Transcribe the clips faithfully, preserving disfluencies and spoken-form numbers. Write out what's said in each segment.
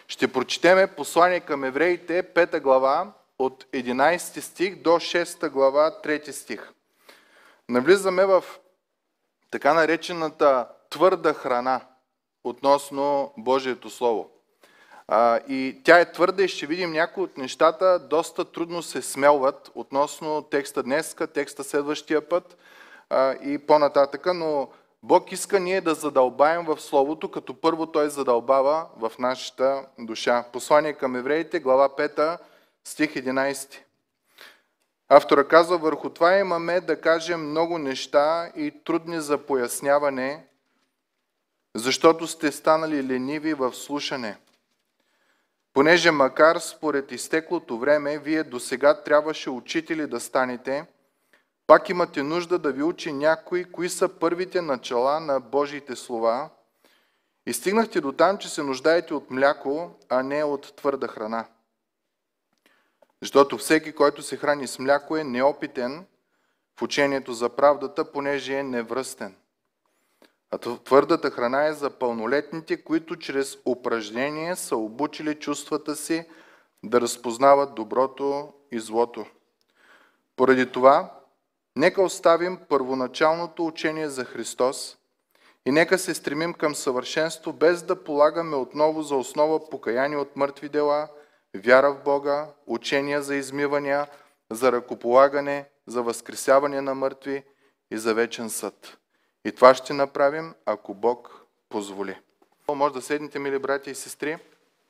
Ще прочетеме послание към евреите, пета глава, от единайсети стих до шеста глава, трети стих. Навлизаме в така наречената твърда храна относно Божието Слово. А, и тя е твърда и ще видим някои от нещата доста трудно се смелват относно текста днеска, текста следващия път а, и по-нататъка, но Бог иска ние да задълбаем в Словото, като първо Той задълбава в нашата душа. Послание към евреите, глава пета, стих единайсети. Автора казва: върху това имаме да кажем много неща и трудни за поясняване, защото сте станали лениви в слушане. Понеже макар според изтеклото време, вие досега трябваше учители да станете, пак имате нужда да ви учи някой, кои са първите начала на Божиите слова, и стигнахте до там, че се нуждаете от мляко, а не от твърда храна. Защото всеки, който се храни с мляко, е неопитен в учението за правдата, понеже е невръстен. А твърдата храна е за пълнолетните, които чрез упражнение са обучили чувствата си да разпознават доброто и злото. Поради това, нека оставим първоначалното учение за Христос и нека се стремим към съвършенство, без да полагаме отново за основа покаяние от мъртви дела, вяра в Бога, учения за измивания, за ръкополагане, за възкресяване на мъртви и за вечен съд. И това ще направим, ако Бог позволи. Може да седнете, мили братя и сестри.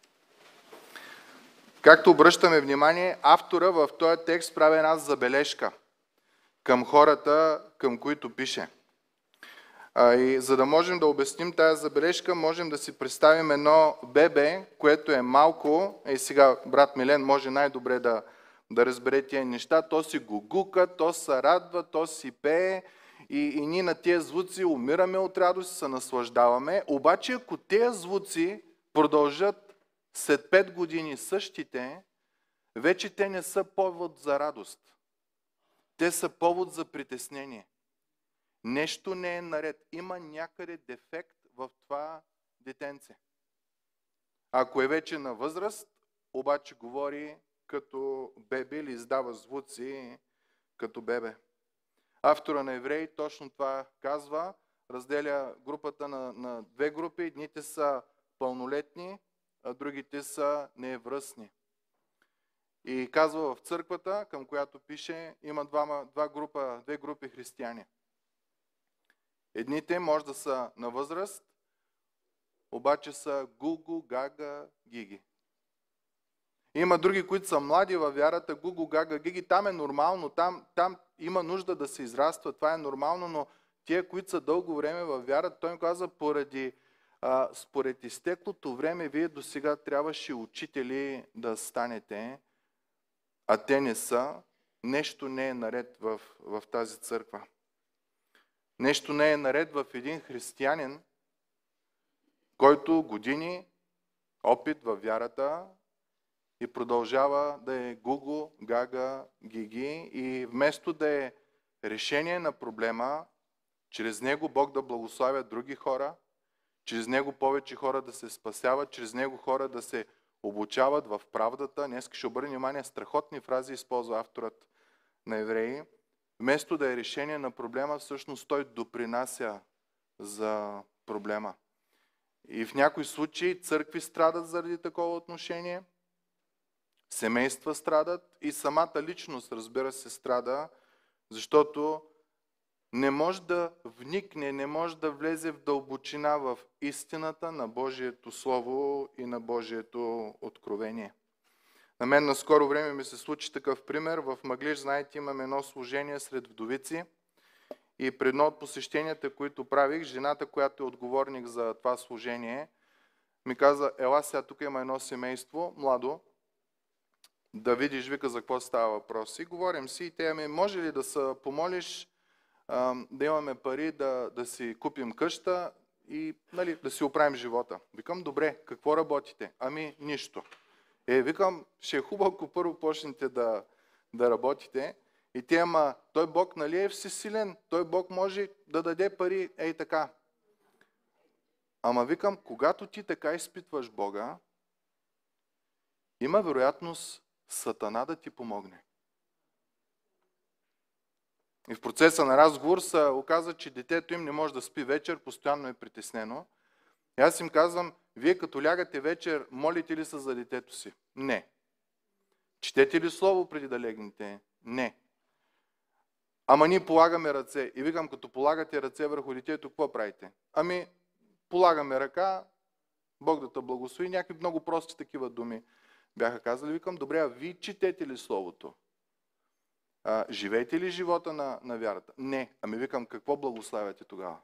Както обръщаме внимание, автора в този текст прави една забележка към хората, към които пише. А, и за да можем да обясним тази забележка, можем да си представим едно бебе, което е малко, и сега брат Милен може най-добре да, да разбере тия неща, то си гугука, то се радва, то си пее, и, и ние на тия звуци умираме от радост, се наслаждаваме, обаче ако тези звуци продължат след пет години същите, вече те не са повод за радост. Те са повод за притеснение. Нещо не е наред. Има някъде дефект в това детенце. Ако е вече на възраст, обаче говори като бебе или издава звуци като бебе. Автора на Евреи точно това казва. Разделя групата на, на две групи. Едните са пълнолетни, а другите са невръстни. И казва в църквата, към която пише, има два, два група, две групи християни. Едните може да са на възраст, обаче са гугу, гага, гиги. Има други, които са млади във вярата, гугу, гага, гиги. Там е нормално, там, там има нужда да се израства, това е нормално, но тия, които са дълго време във вярата, той им казва, поради, а, според изтеклото време, вие до сега трябваше учители да станете, а те не са. Нещо не е наред в, в тази църква. Нещо не е наред в един християнин, който години опит във вярата и продължава да е гугу, гага, гиги, и вместо да е решение на проблема, чрез него Бог да благославя други хора, чрез него повече хора да се спасяват, чрез него хора да се обучават в правдата. Днес ще обърнем внимание, страхотни фрази използва авторът на Евреи. Вместо да е решение на проблема, всъщност той допринася за проблема. И в някои случаи църкви страдат заради такова отношение, семейства страдат и самата личност, разбира се, страда, защото не може да вникне, не може да влезе в дълбочина в истината на Божието Слово и на Божието откровение. На мен на скоро време ми се случи такъв пример. В Мъглиж, знаете, имаме едно служение сред вдовици и при едно от посещенията, които правих, жената, която е отговорник за това служение, ми каза, ела сега, тук има едно семейство, младо, да видиш, вика, за какво става въпрос. И говорим си и те ми, може ли да се помолиш, да имаме пари да, да си купим къща и нали, да си оправим живота. Викам, добре, какво работите? Ами, нищо. Е, викам, ще е хубаво, ако първо почнете да, да работите. И те, ама, той Бог нали е всесилен, той Бог може да даде пари, ей така. Ама викам, когато ти така изпитваш Бога, има вероятност Сатана да ти помогне. И в процеса на разговор се оказа, че детето им не може да спи вечер, постоянно е притеснено. И аз им казвам, вие като лягате вечер, молите ли се за детето си? Не. Четете ли слово преди да легнете? Не. Ама ние полагаме ръце. И викам, като полагате ръце върху детето, какво правите? Ами, полагаме ръка, Бог да те благослови, някакви много прости такива думи бяха казали. Викам, добре, а вие четете ли словото? А, живеете ли живота на, на вярата? Не. Ами викам, какво благославяте тогава?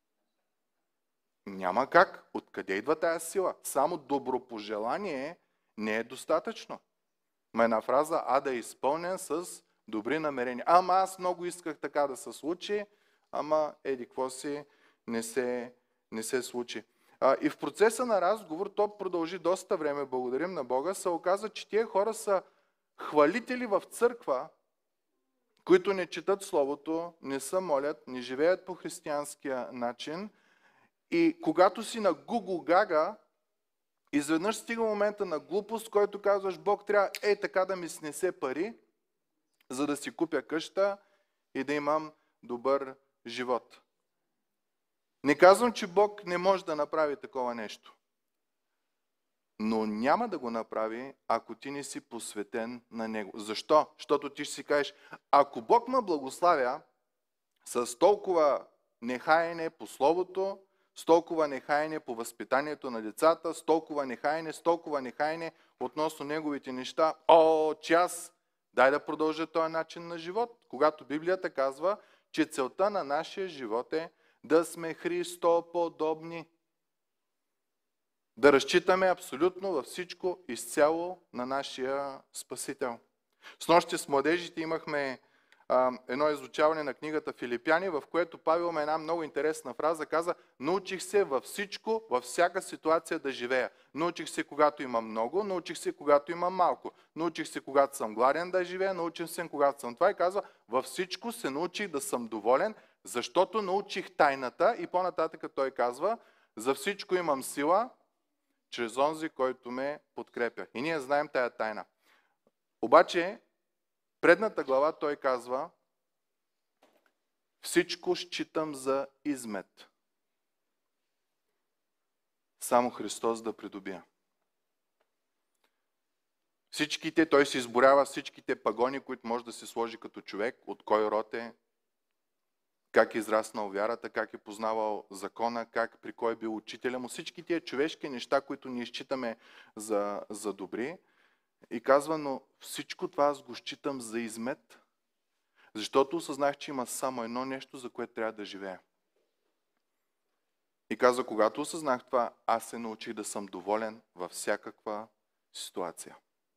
Няма как. Откъде идва тая сила? Само добропожелание не е достатъчно. Ма една фраза, а да е изпълнен с добри намерения. Ама аз много исках така да се случи, ама еди какво си не се, не се случи. А, и в процеса на разговор, то продължи доста време, благодарим на Бога, се оказа, че тия хора са хвалители в църква, които не четат Словото, не се молят, не живеят по християнския начин. И когато си на гугу-гага, изведнъж стига момента на глупост, който казваш, Бог трябва е така да ми снесе пари, за да си купя къща и да имам добър живот. Не казвам, че Бог не може да направи такова нещо. Но няма да го направи, ако ти не си посветен на Него. Защо? Защото ти ще си кажеш, ако Бог ме благославя с толкова нехаене по Словото, с толкова нехаене по възпитанието на децата, с толкова нехаене, с толкова нехаене относно неговите неща, о, че аз дай да продължа този начин на живот. Когато Библията казва, че целта на нашия живот е да сме Христоподобни. Да разчитаме абсолютно във всичко изцяло на нашия Спасител. Снощи с младежите имахме а, едно изучаване на книгата Филипяни, в което Павел има една много интересна фраза, каза, научих се във всичко, във всяка ситуация да живея. Научих се, когато имам много, научих се, когато имам малко. Научих се, когато съм гладен да живея, научих се, когато съм това. И казва, във всичко се научих да съм доволен, защото научих тайната. И по-нататък той казва, за всичко имам сила, чрез онзи, който ме подкрепя. И ние знаем тая тайна. Обаче, предната глава той казва, всичко считам за измет. Само Христос да придобия. Всичките, той се изборява всичките пагони, които може да се сложи като човек, от кой род е, как е израснал вярата, как е познавал закона, как при кой е бил учителя му. Всички тия човешки неща, които ние считаме за, за добри. И казва, но всичко това аз го считам за измет, защото осъзнах, че има само едно нещо, за което трябва да живея. И казва, когато осъзнах това, аз се научих да съм доволен във всякаква ситуация.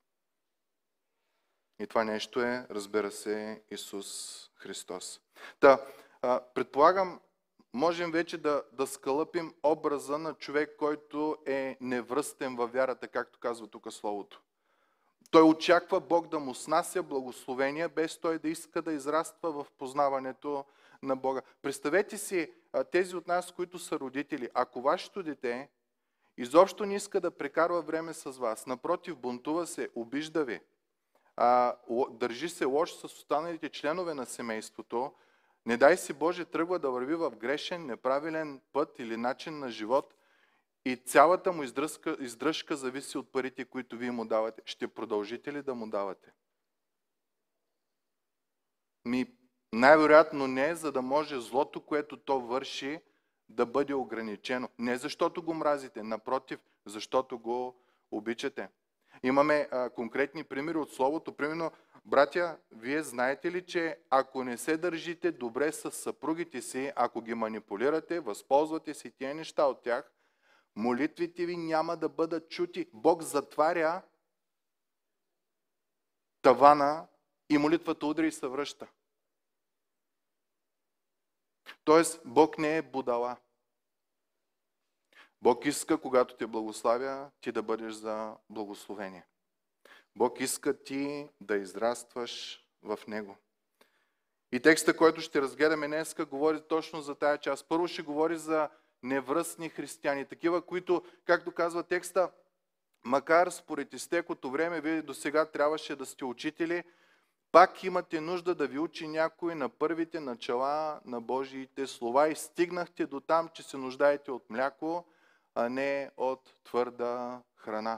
И това нещо е, разбира се, Исус Христос. Та, предполагам, можем вече да, да скалъпим образа на човек, който е невръстен във вярата, както казва тук Словото. Той очаква Бог да му снася благословения, без той да иска да израства в познаването на Бога. Представете си тези от нас, които са родители. Ако вашето дете изобщо не иска да прекарва време с вас, напротив, бунтува се, обижда ви, а, държи се лошо с останалите членове на семейството, не дай си Боже тръгва да върви в грешен, неправилен път или начин на живот и цялата му издръжка, издръжка зависи от парите, които вие му давате. Ще продължите ли да му давате? Ми, най-вероятно не, за да може злото, което то върши, да бъде ограничено. Не защото го мразите, напротив, защото го обичате. Имаме а, конкретни примери от Словото. Примерно, братя, вие знаете ли, че ако не се държите добре с съпругите си, ако ги манипулирате, възползвате си тия неща от тях, молитвите ви няма да бъдат чути. Бог затваря тавана и молитвата удря и се връща. Тоест, Бог не е будала. Бог иска, когато те благославя, ти да бъдеш за благословение. Бог иска ти да израстваш в Него. И текста, който ще разгледаме днес, говори точно за тая част. Първо ще говори за невръстни християни, такива, които, както казва текста, макар според изтекото време, вие до сега трябваше да сте учители, пак имате нужда да ви учи някой на първите начала на Божиите слова и стигнахте до там, че се нуждаете от мляко, а не от твърда храна.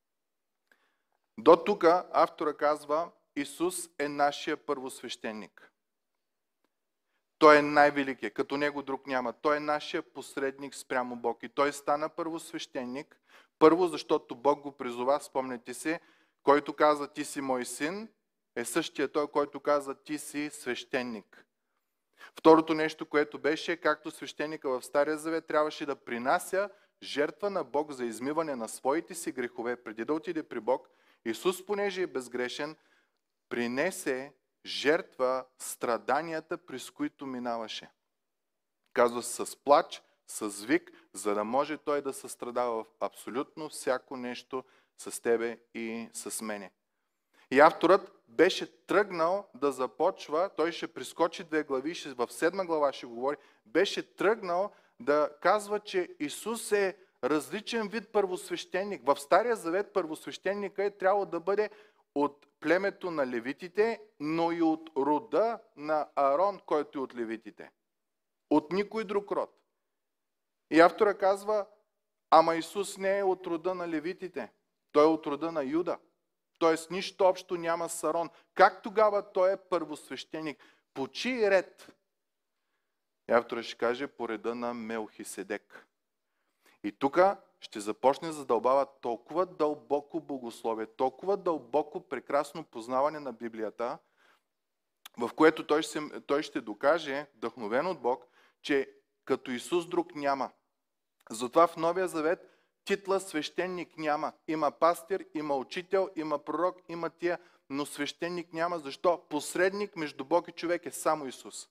До тук автора казва, Исус е нашия първосвещеник. Той е най-великият, като него друг няма. Той е нашия посредник спрямо Бог. И той стана първосвещеник. Първо, защото Бог го призова, спомняте се, който каза, ти си мой син, е същия той, който каза, ти си свещеник. Второто нещо, което беше, както свещеника в Стария Завет трябваше да принася жертва на Бог за измиване на своите си грехове, преди да отиде при Бог, Исус, понеже е безгрешен, принесе жертва страданията, през които минаваше. Казва се с плач, с вик, за да може той да състрадава в абсолютно всяко нещо с тебе и с мене. И авторът беше тръгнал да започва, той ще прескочи две глави, ще, в седма глава ще говори, беше тръгнал да казва, че Исус е различен вид първосвещеник. В Стария Завет първосвещеника е трябвало да бъде от племето на левитите, но и от рода на Аарон, който е от левитите. От никой друг род. И автора казва, ама Исус не е от рода на левитите. Той е от рода на Юда. Тоест нищо общо няма с Аарон. Как тогава той е първосвещеник? По чий ред? И автора ще каже по реда на Мелхиседек. И тук ще започне да задълбава толкова дълбоко богословие, толкова дълбоко прекрасно познаване на Библията, в което той ще, той ще докаже, вдъхновен от Бог, че като Исус друг няма. Затова в Новия Завет титла свещеник няма. Има пастир, има учител, има пророк, има тия, но свещеник няма. Защо? Посредник между Бог и човек е само Исус.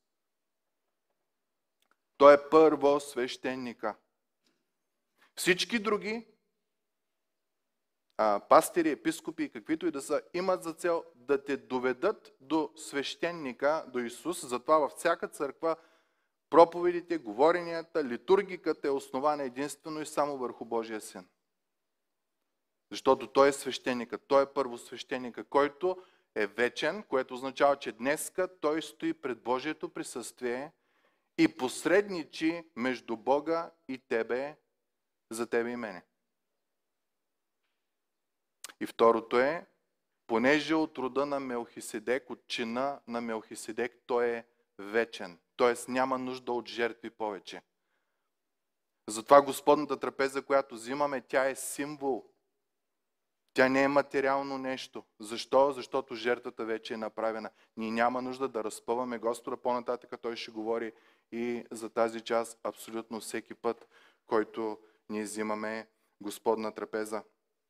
Той е първосвещеника. Всички други а, пастири, епископи и каквито и да са, имат за цел да те доведат до свещеника, до Исус. Затова във всяка църква проповедите, говоренията, литургиката е основана единствено и само върху Божия Син. Защото Той е свещеника, Той е първосвещеника, който е вечен, което означава, че днеска Той стои пред Божието присъствие и посредничи между Бога и тебе, за тебе и мене. И второто е, понеже от рода на Мелхиседек, от чина на Мелхиседек, той е вечен. Т.е. няма нужда от жертви повече. Затова Господната трапеза, която взимаме, тя е символ. Тя не е материално нещо. Защо? Защото жертвата вече е направена. Ние няма нужда да разпъваме Господа. По-нататък той ще говори и за тази част абсолютно всеки път, който ние взимаме Господна трапеза.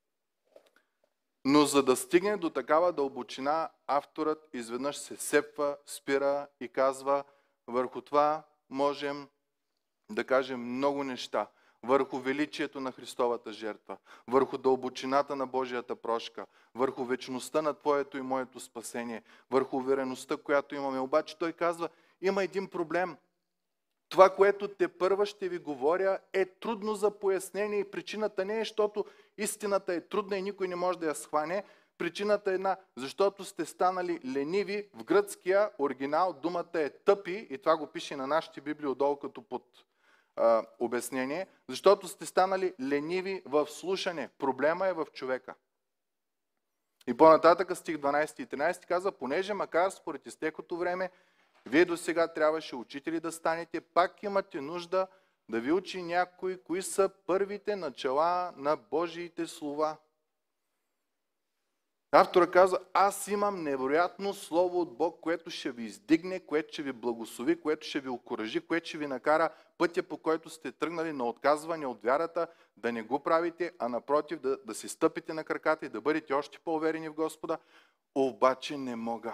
Но за да стигне до такава дълбочина, авторът изведнъж се сепва, спира и казва, върху това можем да кажем много неща. Върху величието на Христовата жертва, върху дълбочината на Божията прошка, върху вечността на Твоето и моето спасение, върху увереността, която имаме. Обаче той казва, има един проблем. Това, което те първа ще ви говоря, е трудно за пояснение и причината не е, защото истината е трудна и никой не може да я схване. Причината е една, защото сте станали лениви. В гръцкия оригинал думата е тъпи и това го пише на нашите библии отдолу като под а, обяснение. Защото сте станали лениви в слушане. Проблема е в човека. И по-нататък стих дванайсети и тринайсети казва, понеже макар според изтекото време, вие до сега трябваше учители да станете, пак имате нужда да ви учи някой, кои са първите начала на Божиите слова. Автора казва, аз имам невероятно слово от Бог, което ще ви издигне, което ще ви благослови, което ще ви окуражи, което ще ви накара пътя, по който сте тръгнали на отказване от вярата, да не го правите, а напротив да, да си стъпите на краката и да бъдете още по-уверени в Господа. Обаче не мога.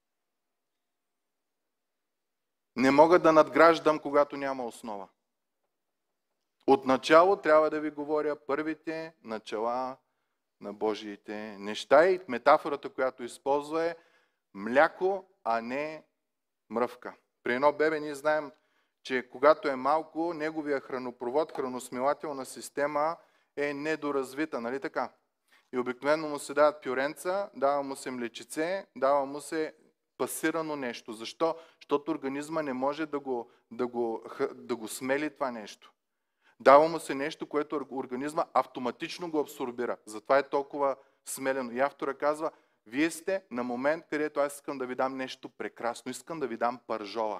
Не мога да надграждам, когато няма основа. Отначало трябва да ви говоря първите начала на Божиите неща и метафората, която използва е мляко, а не мръвка. При едно бебе ние знаем, че когато е малко, неговия хранопровод, храносмилателна система е недоразвита, нали така? и обикновено му се дават пюренца, дава му се млечице, дава му се пасирано нещо. Защо? Защото организма не може да го, да го, да го смели това нещо. Дава му се нещо, което организма автоматично го абсорбира. Затова е толкова смелено. И автора казва, вие сте на момент, където аз искам да ви дам нещо прекрасно. Искам да ви дам пържола,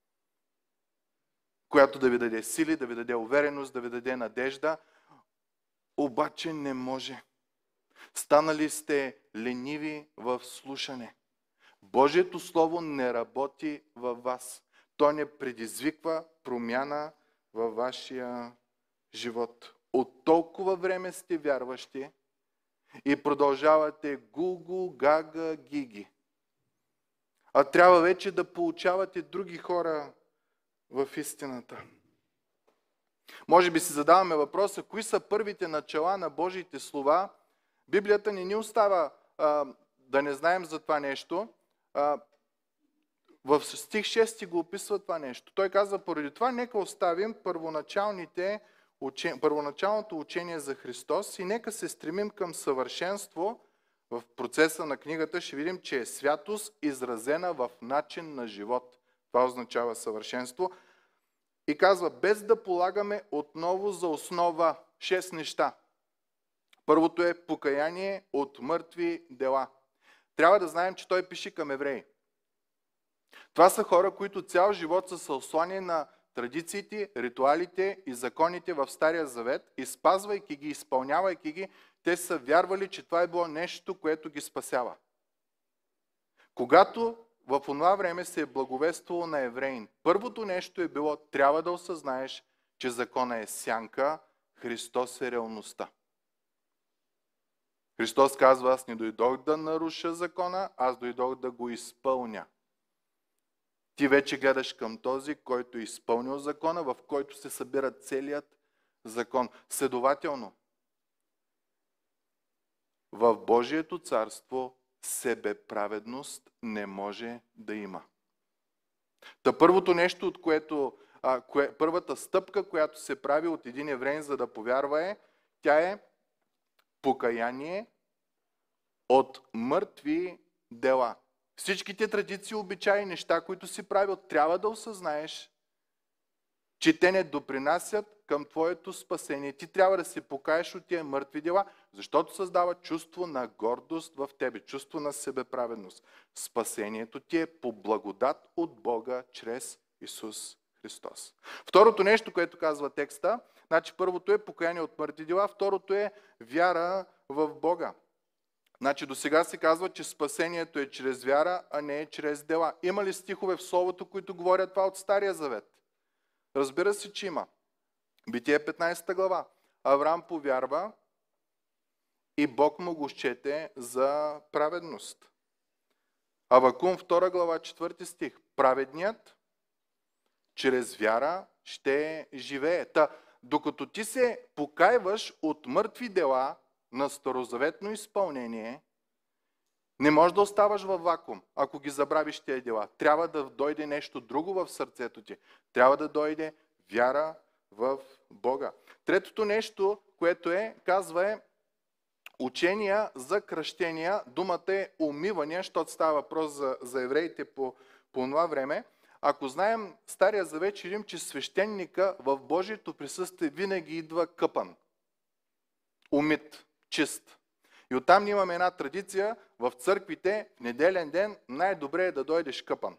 която да ви даде сили, да ви даде увереност, да ви даде надежда. Обаче не може. Станали сте лениви в слушане. Божието Слово не работи във вас. То не предизвиква промяна във вашия живот. От толкова време сте вярващи и продължавате гугу, гага, гиги. А трябва вече да получавате други хора в истината. Може би си задаваме въпроса, кои са първите начала на Божиите слова. Библията не ни остава а, да не знаем за това нещо. А, в стих шести го описва това нещо. Той казва, поради това нека оставим първоначалните учен... първоначалното учение за Христос и нека се стремим към съвършенство. В процеса на книгата ще видим, че е святост, изразена в начин на живот. Това означава съвършенство. И казва, без да полагаме отново за основа шест неща. Първото е покаяние от мъртви дела. Трябва да знаем, че той пише към евреи. Това са хора, които цял живот са съслани на традициите, ритуалите и законите в Стария Завет и спазвайки ги, изпълнявайки ги, те са вярвали, че това е било нещо, което ги спасява. Когато в това време се е благовествало на евреин, първото нещо е било, трябва да осъзнаеш, че закона е сянка, Христос е реалността. Христос казва, аз не дойдох да наруша закона, аз дойдох да го изпълня. Ти вече гледаш към този, който е изпълнил закона, в който се събира целият закон. Следователно, в Божието царство себеправедност не може да има. Та първото нещо, от което, а, кое, първата стъпка, която се прави от един евреин, за да повярва е, тя е покаяние от мъртви дела. Всичките традиции, обичаи, неща, които си правил, трябва да осъзнаеш, че те не допринасят към твоето спасение. Ти трябва да се покаеш от тия мъртви дела, защото създава чувство на гордост в тебе, чувство на себеправедност. Спасението ти е по благодат от Бога чрез Исус Христос. Второто нещо, което казва текста, значи първото е покаяние от мъртви дела, второто е вяра в Бога. Значи до сега се казва, че спасението е чрез вяра, а не е чрез дела. Има ли стихове в Словото, които говорят това от Стария Завет? Разбира се, че има. Битие петнайсета глава. Авраам повярва и Бог му го счете за праведност. Авакум втора глава, четвърти стих. Праведният чрез вяра ще живее. Та, докато ти се покайваш от мъртви дела на старозаветно изпълнение, не можеш да оставаш във вакуум, ако ги забравиш тези дела. Трябва да дойде нещо друго в сърцето ти. Трябва да дойде вяра в Бога. Третото нещо, което е, казва е учения за кръщения. Думата е умивания, защото става въпрос за, за евреите по, по това време. Ако знаем Стария Завет, ще видим, че свещеника в Божието присъствие винаги идва къпан. Умит, чист. И оттам имаме една традиция в църквите, в неделен ден най-добре е да дойдеш къпан.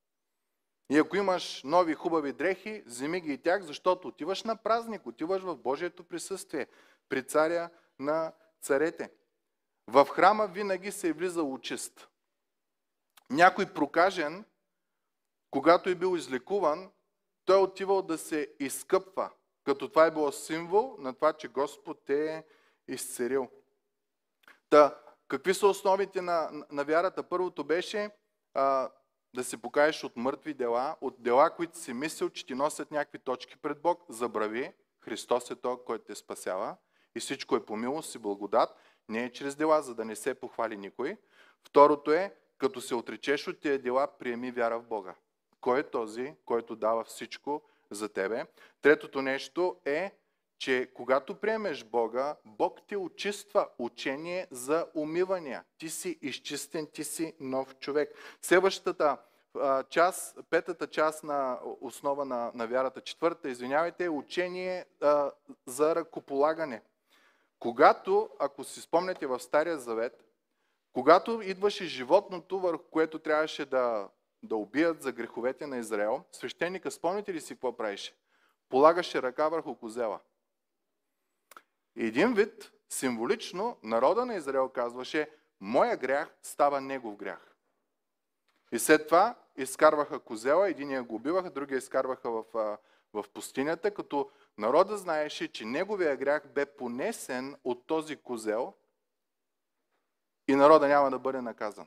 И ако имаш нови хубави дрехи, вземи ги и тях, защото отиваш на празник, отиваш в Божието присъствие, при царя на царете. В храма винаги се е влизал чист. Някой прокажен, когато е бил излекуван, той е отивал да се изкъпва, като това е било символ на това, че Господ е изцелил. Та, какви са основите на, на вярата? Първото беше а, да се покаеш от мъртви дела, от дела, които си мислил, че ти носят някакви точки пред Бог. Забрави, Христос е той, който те спасява и всичко е по милост и благодат. Не е чрез дела, за да не се похвали никой. Второто е, като се отречеш от тия дела, приеми вяра в Бога. Кой е този, който дава всичко за тебе? Третото нещо е, че когато приемеш Бога, Бог те очиства учение за умивания. Ти си изчистен, ти си нов човек. Следващата а, част, петата част на основа на, на вярата, четвърта, извинявайте, е учение а, за ръкополагане. Когато, ако си спомняте в Стария Завет, когато идваше животното, върху което трябваше да, да убият за греховете на Израел, свещеника, спомняте ли си какво правеше? Полагаше ръка върху козела. И един вид, символично, народа на Израел казваше: моя грях става негов грях. И след това изкарваха козела, единия го убиваха, другия изкарваха в, в пустинята, като народа знаеше, че неговия грях бе понесен от този козел и народа няма да бъде наказан.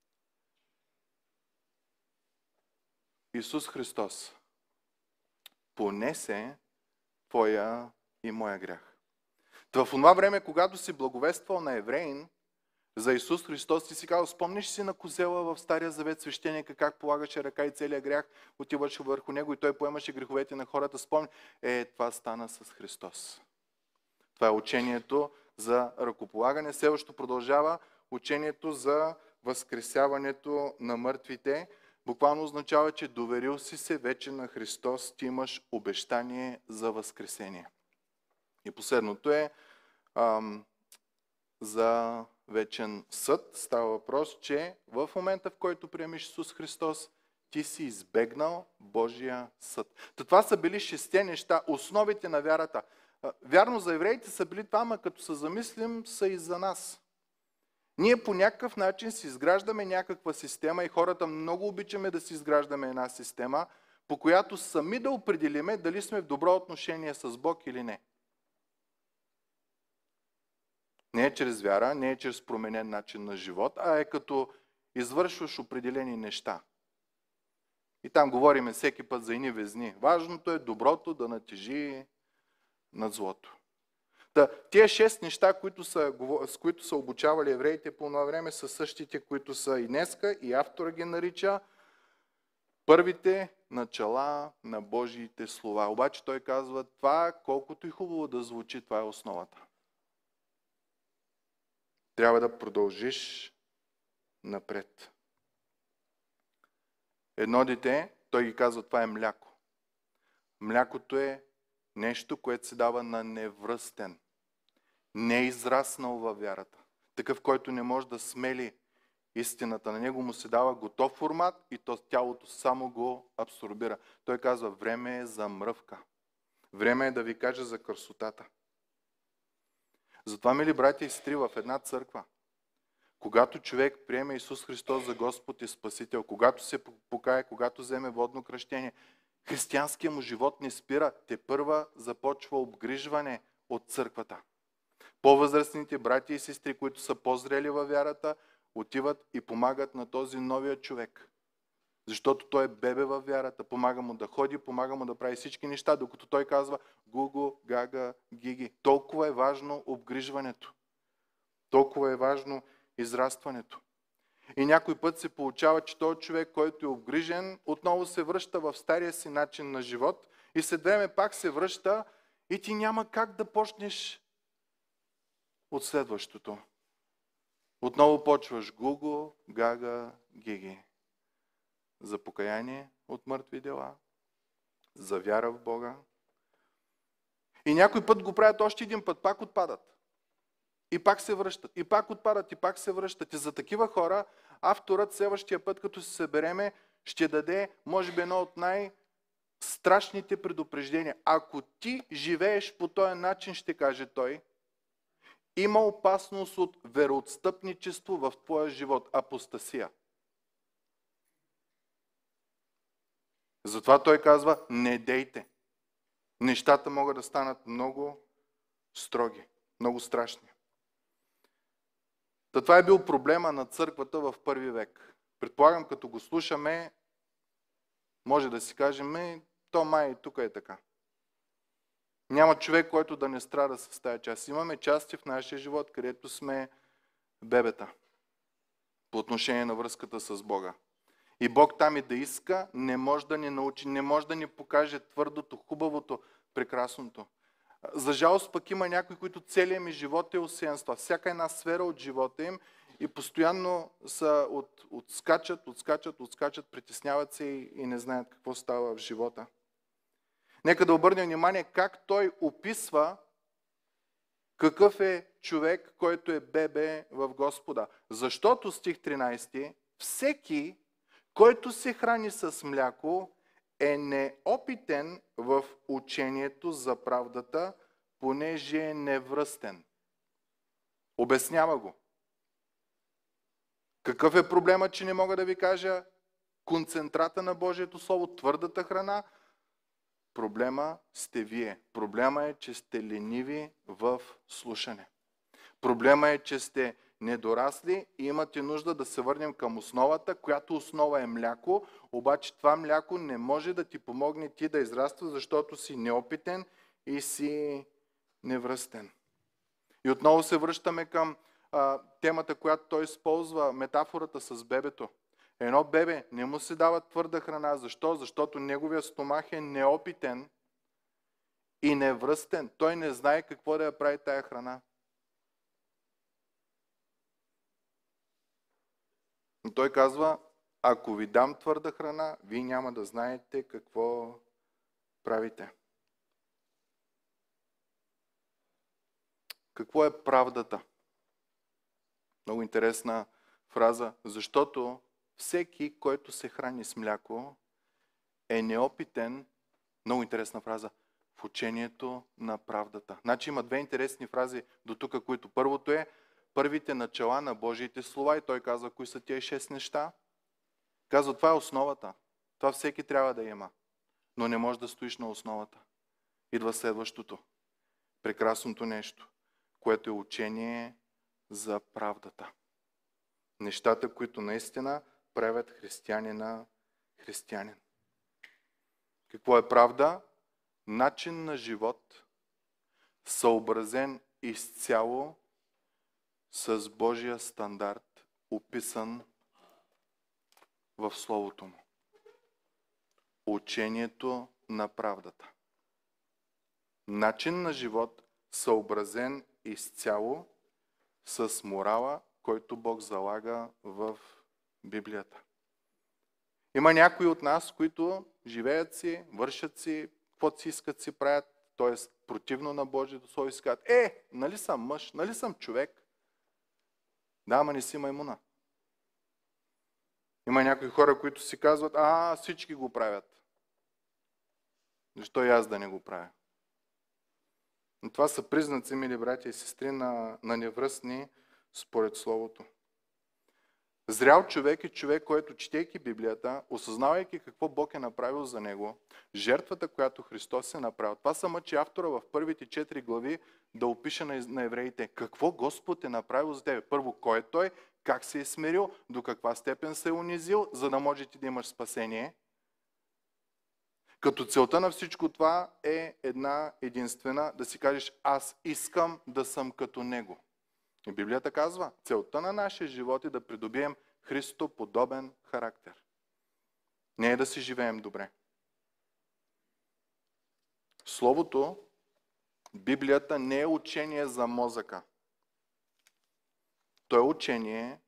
Исус Христос понесе твоя и моя грях. В това време, когато си благовествал на евреин за Исус Христос, ти си казал: спомниш си на козела в Стария Завет, свещеника, как полагаше ръка и целият грях отиваше върху него и той поемаше греховете на хората. Спомни. Е, това стана с Христос. Това е учението за ръкополагане. Следващо продължава учението за възкресяването на мъртвите. Буквално означава, че доверил си се вече на Христос, ти имаш обещание за възкресение. И последното е ам, за вечен съд. Става въпрос, че в момента, в който приемеш Исус Христос, ти си избегнал Божия съд. То това са били шесте неща, основите на вярата. Вярно, за евреите са били това, но като се замислим, са и за нас. Ние по някакъв начин си изграждаме някаква система и хората много обичаме да си изграждаме една система, по която сами да определиме дали сме в добро отношение с Бог или не. Не е чрез вяра, не е чрез променен начин на живот, а е като извършваш определени неща. И там говорим всеки път за едни везни. Важното е доброто да натежи над злото. Та, тия шест неща, които са, с които са обучавали евреите по това време, са същите, които са и днеска, и автора ги нарича първите начала на Божиите слова. Обаче той казва: това, колкото и хубаво да звучи, това е основата. Трябва да продължиш напред. Едно дете, той ги казва, това е мляко. Млякото е нещо, което се дава на невръстен, не е израснал във вярата. Такъв, който не може да смели истината. На него му се дава готов формат и то тялото само го абсорбира. Той казва: време е за мръвка. Време е да ви кажа за красотата. Затова, мили братя и сестри, в една църква, когато човек приеме Исус Христос за Господ и Спасител, когато се покае, когато вземе водно кръщение, християнският му живот не спира. Тепърва започва обгрижване от църквата. По-възрастните братя и сестри, които са по-зрели във вярата, отиват и помагат на този новия човек. Защото той е бебе във вярата. Помага му да ходи, помага му да прави всички неща, докато той казва: гугу, гага, гиги. Толкова е важно обгрижването. Толкова е важно израстването. И някой път се получава, че този човек, който е обгрижен, отново се връща в стария си начин на живот и след време пак се връща и ти няма как да почнеш от следващото. Отново почваш гугу, гага, гиги. За покаяние от мъртви дела, за вяра в Бога. И някой път го правят още един път, пак отпадат. И пак се връщат, и пак отпадат, и пак се връщат. И за такива хора авторът следващия път, като се събереме, ще даде, може би, едно от най-страшните предупреждения. Ако ти живееш по този начин, ще каже той, има опасност от вероотстъпничество в твоя живот, апостасия. Затова той казва: не дейте. Нещата могат да станат много строги, много страшни. Та това е бил проблема на църквата в първи век. Предполагам, като го слушаме, може да си кажем: то май тук е така. Няма човек, който да не страда с тази част. Имаме части в нашия живот, където сме бебета по отношение на връзката с Бога. И Бог там и да иска, не може да ни научи, не може да ни покаже твърдото, хубавото, прекрасното. За жалост пък има някои, които целият ми живот е осеян с това. Всяка една сфера от живота им и постоянно са от, отскачат, отскачат, отскачат, притесняват се и, и не знаят какво става в живота. Нека да обърнем внимание как той описва какъв е човек, който е бебе в Господа. Защото, стих тринайсети, всеки, който се храни с мляко, е неопитен в учението за правдата, понеже е невръстен. Обяснява го. Какъв е проблема, че не мога да ви кажа концентрата на Божието Слово, твърдата храна? Проблема сте вие. Проблема е, че сте лениви в слушане. Проблема е, че сте недорасли и имате нужда да се върнем към основата, която основа е мляко, обаче това мляко не може да ти помогне ти да израства, защото си неопитен и си невръстен. И отново се връщаме към а, темата, която той използва, метафората с бебето. Едно бебе не му се дава твърда храна. Защо? Защото неговия стомах е неопитен и невръстен. Той не знае какво да я прави тая храна. И той казва, ако ви дам твърда храна, вие няма да знаете какво правите. Какво е правдата? Много интересна фраза, защото всеки, който се храни с мляко, е неопитен, много интересна фраза, в учението на правдата. Значи има две интересни фрази до тук, които първото е първите начала на Божиите слова и той казва, кои са тия шест неща. Казва, това е основата. Това всеки трябва да има. Но не можеш да стоиш на основата. Идва следващото. Прекрасното нещо, което е учение за правдата. Нещата, които наистина правят християнина християнин. Какво е правда? Начин на живот, съобразен изцяло с Божия стандарт, описан в Словото му. Учението на правдата. Начин на живот, съобразен изцяло с морала, който Бог залага в Библията. Има някои от нас, които живеят си, вършат си, каквото си искат си правят, т.е. противно на Божието Слово и си казват, е, нали съм мъж, нали съм човек? Да, ама не си маймуна. Има някои хора, които си казват, а, всички го правят. Защо и аз да не го правя? Но това са признаци, мили братя и сестри, на, на невръстни според Словото. Зрял човек е човек, който, четейки Библията, осъзнавайки какво Бог е направил за него, жертвата, която Христос е направил. Това са мъчи автора в първите четири глави да опише на, на евреите какво Господ е направил за тебе. Първо, кой е Той, как се е смирил, до каква степен се е унизил, за да можеш ти да имаш спасение. Като целта на всичко това е една единствена, да си кажеш, аз искам да съм като Него. И Библията казва, целта на нашия живот е да придобием Христоподобен характер. Не е да си живеем добре. Словото, Библията не е учение за мозъка. То е учение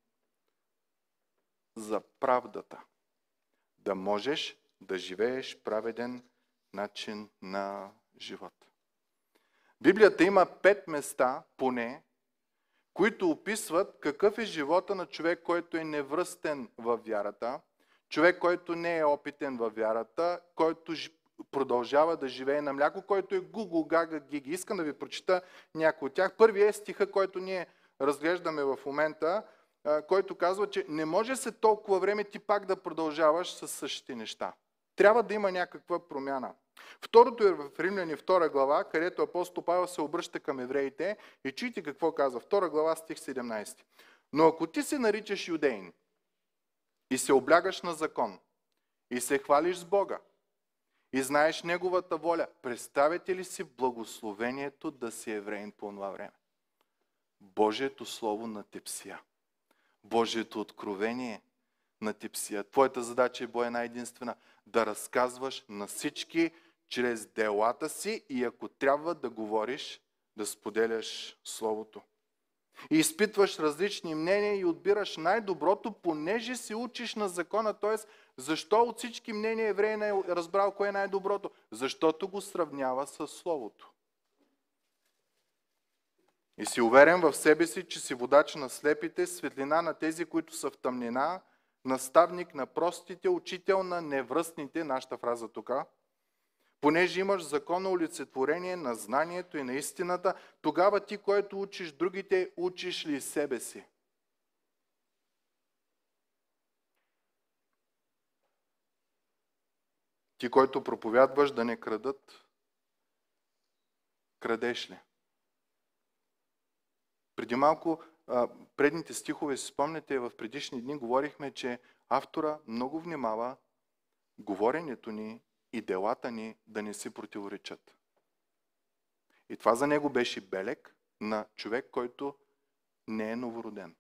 за правдата. Да можеш да живееш праведен начин на живот. Библията има пет места, поне, които описват какъв е живота на човек, който е невръстен във вярата, човек, който не е опитен във вярата, който продължава да живее на мляко, който е гугу, гага, гиги. Искам да ви прочита някои от тях. Първият е стиха, който ние разглеждаме в момента, който казва, че не може се толкова време ти пак да продължаваш с същите неща. Трябва да има някаква промяна. Второто е в Римляни втора глава, където апостол Павел се обръща към евреите и чуйте какво казва. Втора глава, стих седемнайсети. Но ако ти се наричаш юдеин и се облягаш на закон и се хвалиш с Бога и знаеш Неговата воля, представете ли си благословението да си евреин по това време? Божието Слово на тепсия. Божието откровение на тепсия. Твоята задача е бо една единствена. Да разказваш на всички, чрез делата си и ако трябва да говориш, да споделяш Словото. И изпитваш различни мнения и отбираш най-доброто, понеже се учиш на закона. Т.е. защо от всички мнения евреи не е разбрал кое е най-доброто? Защото го сравнява с Словото. И си уверен в себе си, че си водач на слепите, светлина на тези, които са в тъмнина, наставник на простите, учител на невръстните, нашата фраза тук, понеже имаш законно олицетворение на знанието и на истината, тогава ти, който учиш другите, учиш ли себе си? Ти, който проповядваш да не крадат, крадеш ли? Преди малко, предните стихове, си спомняте, в предишни дни говорихме, че автора много внимава говоренето ни и делата ни да не си противоречат. И това за него беше белег на човек, който не е новороден.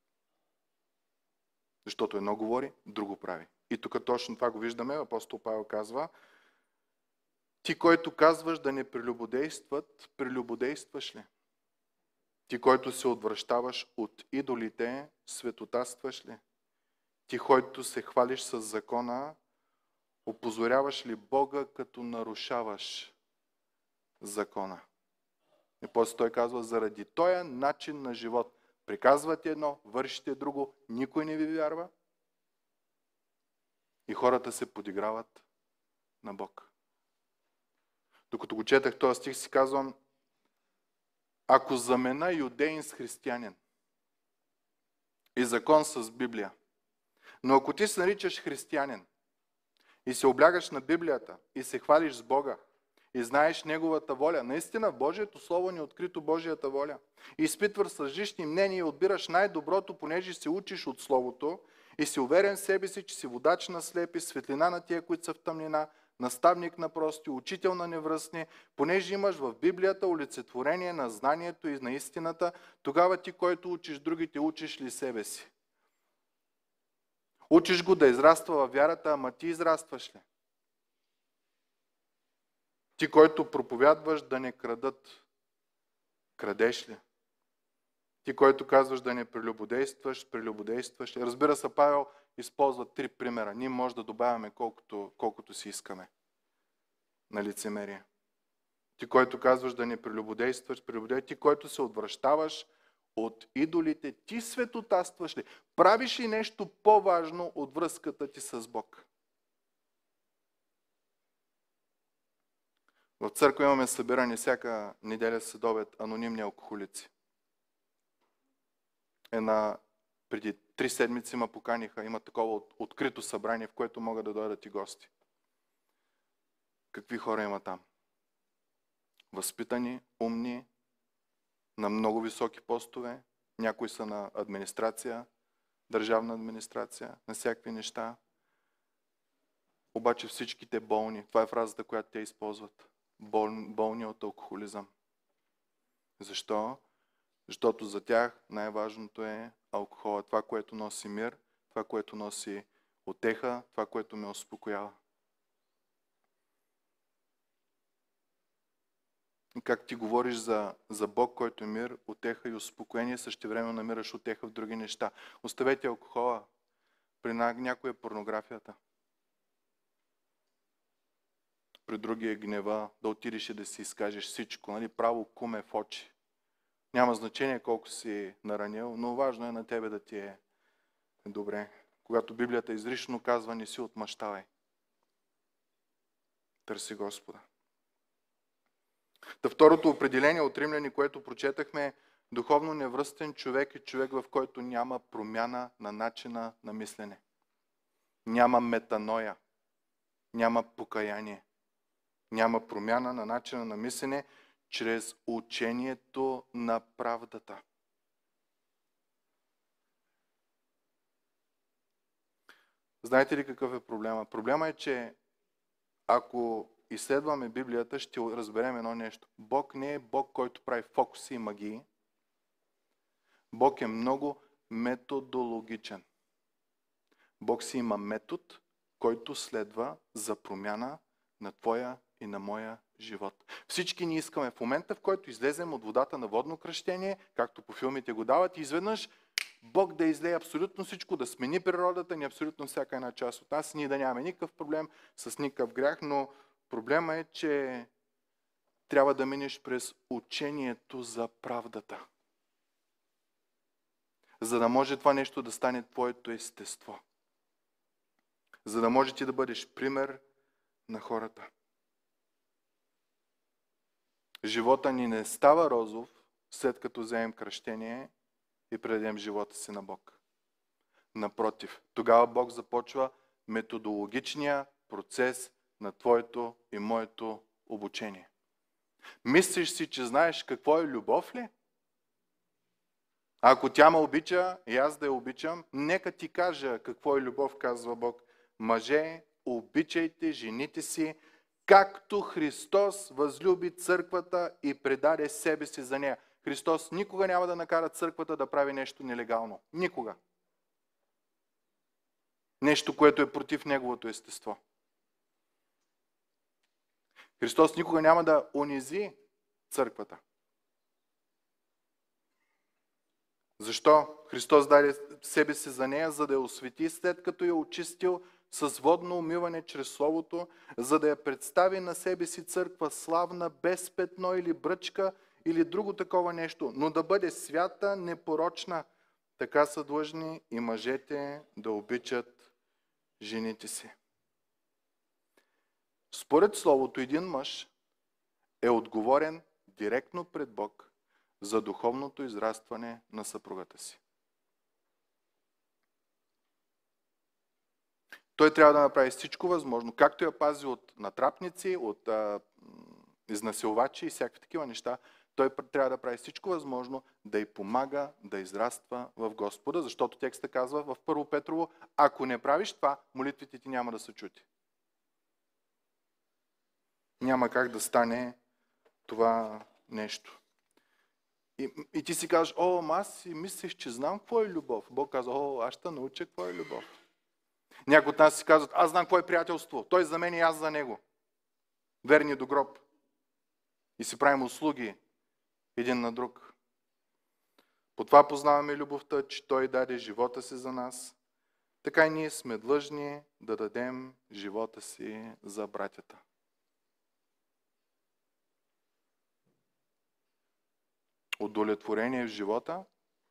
Защото едно говори, друго прави. И тук точно това го виждаме. Апостол Павел казва: ти, който казваш да не прелюбодействат, прелюбодействаш ли? Ти, който се отвръщаваш от идолите, светотатстваш ли? Ти, който се хвалиш с закона, опозоряваш ли Бога, като нарушаваш закона? И после той казва: заради този начин на живот приказвате едно, вършите друго, никой не ви вярва и хората се подиграват на Бог. Докато го четах този стих, си казвам: ако замена юдеин с християнин и закон с Библия, но ако ти се наричаш християнин и се облягаш на Библията и се хвалиш с Бога и знаеш Неговата воля, наистина в Божието Слово ни е открито Божията воля, и изпитваш различни мнения и отбираш най-доброто, понеже се учиш от Словото и си уверен в себе си, че си водач на слепи, светлина на тия, които са в тъмнина, наставник на прости, учител на невръстни, понеже имаш в Библията олицетворение на знанието и на истината, тогава ти, който учиш другите, учиш ли себе си? Учиш го да израства във вярата, ама ти израстваш ли? Ти, който проповядваш да не крадат, крадеш ли? Ти, който казваш да не прелюбодействаш, прелюбодействаш ли? Разбира се, Павел използва три примера. Ние може да добавяме колкото, колкото си искаме на лицемерие. Ти, който казваш да не прелюбодействаш, прелюбодействаш. Ти, който се отвръщаваш от идолите, ти светотатстваш ли? Правиш ли нещо по-важно от връзката ти с Бог? В църква имаме събиране всяка неделя следобед анонимни алкохолици. Една, преди три седмици ма поканиха, има такова открито събрание, в което могат да дойдат и гости. Какви хора има там? Възпитани, умни, на много високи постове, някои са на администрация, държавна администрация, на всякакви неща. Обаче всичките болни, това е фразата, която те използват, бол, болни от алкохолизъм. Защо? Защото за тях най-важното е алкохола, това, което носи мир, това, което носи утеха, това, което ме успокоява. И как ти говориш за, за Бог, който е мир, утеха и успокоение, същевременно намираш утеха в други неща. Оставете алкохола, при някоя порнографията. При другия гнева, да отидеш и да си изкажеш всичко, нали? Право куме в очи. Няма значение колко си наранил, но важно е на тебе да ти е добре. Когато Библията изрично казва: не си отмъщавай. Търси Господа. Та второто определение от Римляни, което прочетахме, е: духовно невръстен човек е човек, в който няма промяна на начина на мислене. Няма метаноя. Няма покаяние. Няма промяна на начина на мислене чрез учението на правдата. Знаете ли какъв е проблема? Проблема е, че ако изследваме Библията, ще разберем едно нещо. Бог не е Бог, който прави фокуси и магии. Бог е много методологичен. Бог си има метод, който следва за промяна на твоя и на моя живот. Всички ние искаме в момента, в който излезем от водата на водно кръщение, както по филмите го дават, и изведнъж Бог да излее абсолютно всичко, да смени природата ни, абсолютно всяка една част от нас. Ние да нямаме никакъв проблем с никакъв грях, но проблема е, че трябва да минеш през учението за правдата. За да може това нещо да стане твоето естество. За да може ти да бъдеш пример на хората. Живота ни не става розов, след като вземем кръщение и предадем живота си на Бог. Напротив, тогава Бог започва методологичния процес на твоето и моето обучение. Мислиш си, че знаеш какво е любов ли? Ако тя ме обича и аз да я обичам, нека ти кажа какво е любов, казва Бог. Мъже, обичайте жените си, както Христос възлюби църквата и предаде себе си за нея. Христос никога няма да накара църквата да прави нещо нелегално. Никога. Нещо, което е против неговото естество. Христос никога няма да унизи църквата. Защо? Христос даде себе си за нея, за да я освети, след като я очистил с водно умиване чрез Словото, за да я представи на себе си църква славна, без петно или бръчка, или друго такова нещо, но да бъде свята, непорочна. Така са длъжни и мъжете да обичат жените си. Според Словото, един мъж е отговорен директно пред Бог за духовното израстване на съпругата си. Той трябва да направи всичко възможно, както я пази от натрапници, от а, изнасилвачи и всякакви такива неща. Той трябва да прави всичко възможно да й помага да израства в Господа, защото текста казва в Първо Петрово, ако не правиш това, молитвите ти няма да се чути. Няма как да стане това нещо. И, и ти си кажеш, о, аз си мислех, че знам какво е любов. Бог казва, о, аз ще науча какво е любов. Някои от нас си казват, аз знам какво е приятелство. Той за мен и аз за него. Верни до гроб. И си правим услуги един на друг. По това познаваме любовта, че Той даде живота си за нас. Така и ние сме длъжни да дадем живота си за братята. Удовлетворение в живота.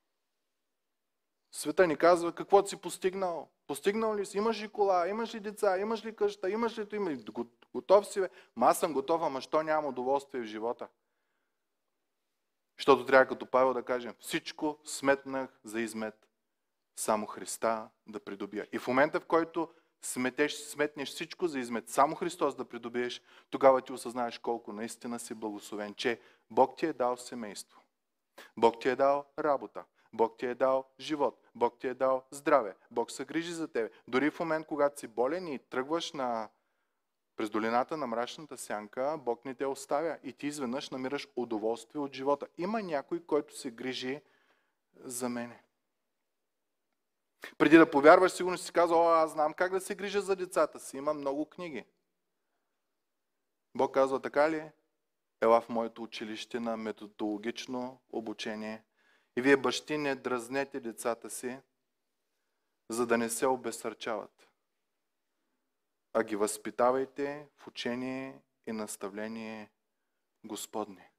Света ни казва, какво си постигнал? Постигнал ли си? Имаш ли кола? Имаш ли деца? Имаш ли къща? Имаш ли това? Готов си, бе? Ма аз съм готов, ама що няма удоволствие в живота? Защото трябва като Павел да кажем, всичко сметнах за измет, само Христа да придобия. И в момента, в който сметеш, сметнеш всичко за измет, само Христос да придобиеш, тогава ти осъзнаеш колко наистина си благословен, че Бог ти е дал семейство. Бог ти е дал работа. Бог ти е дал живот. Бог ти е дал здраве. Бог се грижи за тебе. Дори в момент, когато си болен и тръгваш на... през долината на мрачната сянка, Бог не те оставя и ти изведнъж намираш удоволствие от живота. Има някой, който се грижи за мене. Преди да повярваш, сигурно си казва, о, аз знам как да се грижа за децата си. Има много книги. Бог казва, така ли? Ела в моето училище на методологично обучение. И вие, бащи, не дразнете децата си, за да не се обезсърчават, а ги възпитавайте в учение и наставление Господне.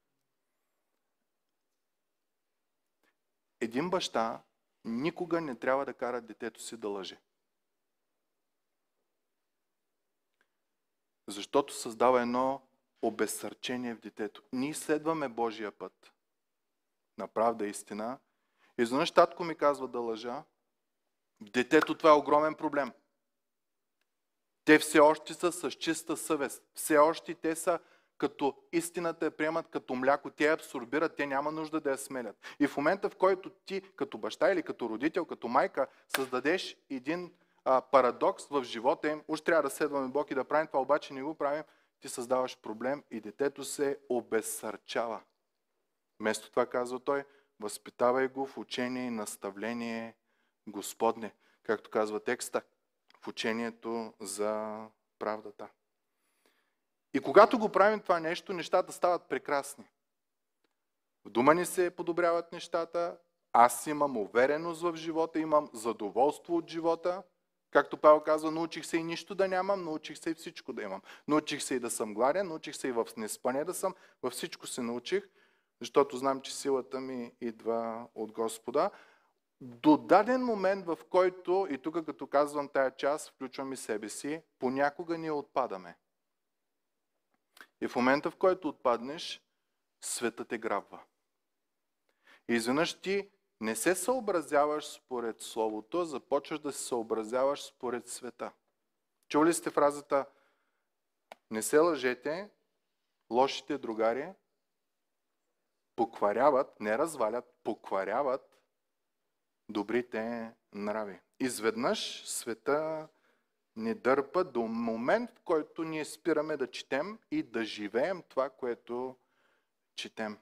Един баща никога не трябва да кара детето си да лъже. Защото създава едно обезсърчение в детето. Ние следваме Божия път на правда и истина. Изведнъж татко ми казва да лъжа. Детето, това е огромен проблем. Те все още са с чиста съвест. Все още те са като истината я приемат като мляко. Те я абсорбират, те няма нужда да я смелят. И в момента, в който ти като баща или като родител, като майка, създадеш един а, парадокс в живота им, уж трябва да следваме Бог и да правим това, обаче не го правим, ти създаваш проблем и детето се обезсърчава. Вместо това, казва той, възпитавай го в учение и наставление Господне, както казва текста, в учението за правдата. И когато го правим това нещо, нещата стават прекрасни. В дома ни се подобряват нещата, аз имам увереност в живота, имам задоволство от живота. Както Павел казва, научих се и нищо да нямам, научих се и всичко да имам. Научих се и да съм гладен, научих се и в неспане да съм, във всичко се научих, защото знам, че силата ми идва от Господа. До даден момент, в който, и тук като казвам тая част, включвам и себе си, понякога ние отпадаме. И в момента, в който отпаднеш, светът те грабва. И изведнъж ти не се съобразяваш според Словото, започваш да се съобразяваш според света. Чували сте фразата не се лъжете, лошите другари покваряват, не развалят, покваряват добрите нрави. Изведнъж света ни дърпа до момент, в който ние спираме да четем и да живеем това, което четем.